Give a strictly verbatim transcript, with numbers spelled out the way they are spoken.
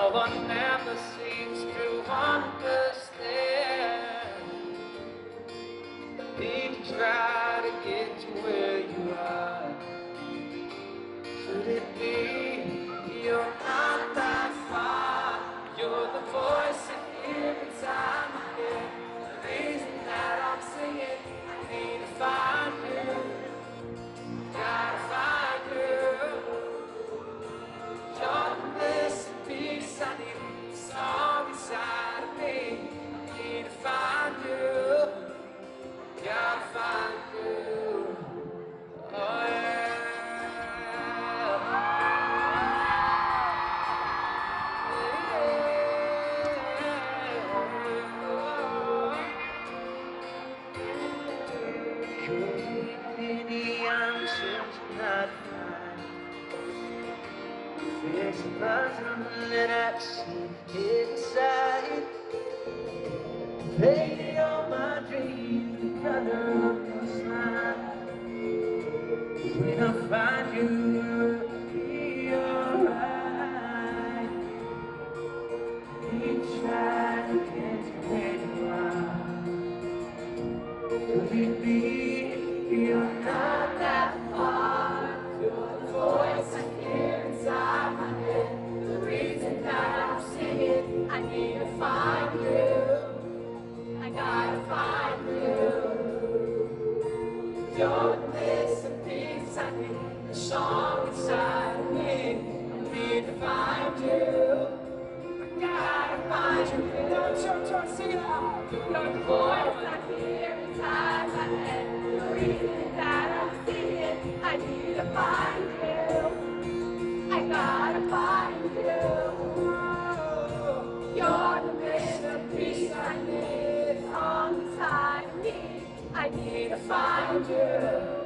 No one ever seems to understand. People try to get to where you are. Could it be you're not that far? You're the voice I hear inside my head. The reason that I'm singing, I need to find you. Gotta find you. You're the missing piece I need. The song inside of me. I need to find you. Gotta find you. Oh yeah. Many answers not find. There's a puzzle that I see inside. Painting all my dreams the color of your smile. When I find you, it'll be alright. Keep trying to get to where you are. Could it be you're not that far? You're the voice I hear inside my head. The reason that I'm singing, I need to find you. I gotta find you. You're the missing piece I need. The song inside of me. I need to find you. I gotta find you. Don't you try to sing it out. You're the voice I hear inside my head. The reason that I'm singing, I need to find you. I gotta find you. You're the missing piece I need. The song inside of me. I need to find you.